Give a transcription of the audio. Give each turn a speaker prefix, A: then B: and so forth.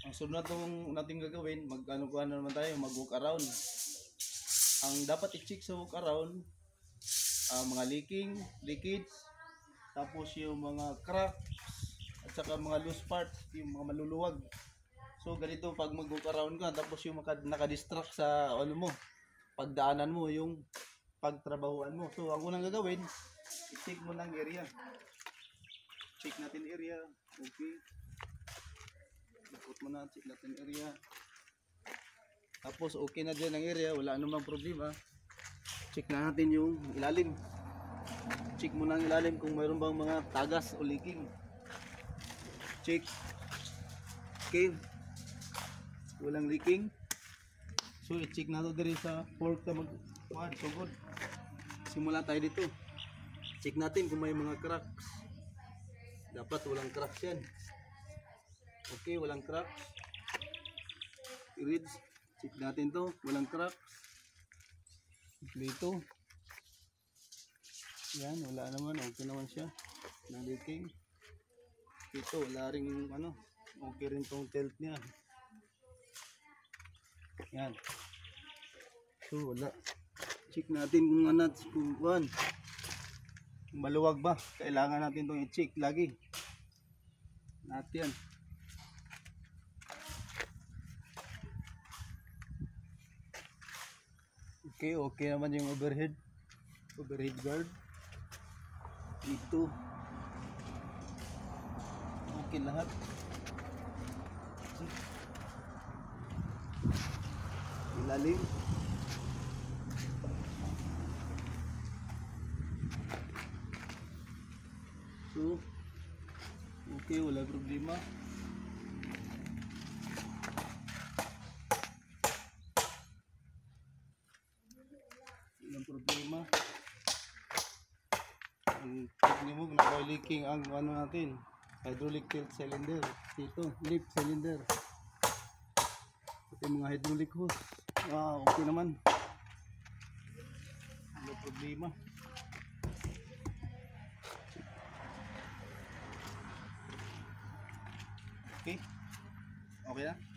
A: Ang sunod natin gagawin, ano naman tayo, mag-walk around. Ang dapat i-check sa walk around, mga leakage, tapos yung mga crack, at saka mga loose parts, yung mga maluluwag. So ganito pag mag-walk around ka, tapos yung nakadistract sa ano mo, pagdaanan mo, yung pagtrabahuan mo. So ang unang gagawin, i-check mo ng area. Check natin area. Okay. Ikot mo na, check natin area. Tapos okay na dyan ang area, wala namang problema. Check na natin yung ilalim. Check mo na ang ilalim kung mayroon bang mga tagas o leaking. Check. Okay. Walang leaking. So i-check na ito diri sa fork na sugod. Simula tayo dito. Check natin kung may mga cracks. Dapat walang cracks yan. Okay, walang cracks. I-read. Check natin to, walang cracks. Dito. Yan, wala naman, okay naman siya. Walang leaking. Ito, wala ring ano, okay rin tong tilt niya. Yan. So, wala. Check natin kung ano, kung maluwag ba. Kailangan natin itong i-check lagi. Natin. Okay, okay naman yung overhead guard. Ito. Okay lahat. Ilalim. So, okay, wala problema. Walang problema. Ang check nyo mo, may leaking ang ano natin, hydraulic tilt cylinder. Dito, lip cylinder. Ito mga hydraulic hose. Okay naman. Walang problema. Okay. Okay na?